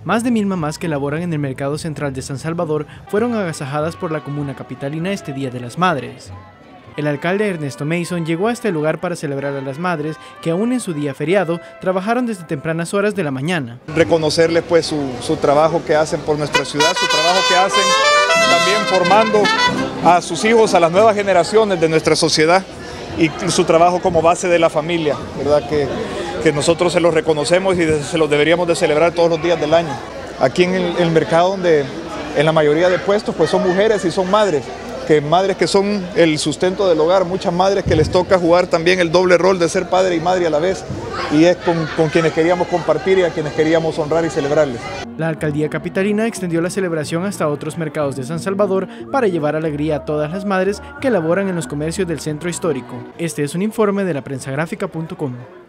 Más de 1000 mamás que laboran en el Mercado Central de San Salvador fueron agasajadas por la comuna capitalina este Día de las Madres. El alcalde Ernesto Mason llegó a este lugar para celebrar a las madres que aún en su día feriado trabajaron desde tempranas horas de la mañana. Reconocerles pues su trabajo que hacen por nuestra ciudad, su trabajo que hacen también formando a sus hijos, a las nuevas generaciones de nuestra sociedad y su trabajo como base de la familia, ¿verdad? Que nosotros se los reconocemos y se los deberíamos de celebrar todos los días del año. Aquí en el mercado, donde en la mayoría de puestos pues son mujeres y son madres que son el sustento del hogar, muchas madres que les toca jugar también el doble rol de ser padre y madre a la vez, y es con quienes queríamos compartir y a quienes queríamos honrar y celebrarles. La alcaldía capitalina extendió la celebración hasta otros mercados de San Salvador para llevar alegría a todas las madres que laboran en los comercios del centro histórico. Este es un informe de laprensagrafica.com.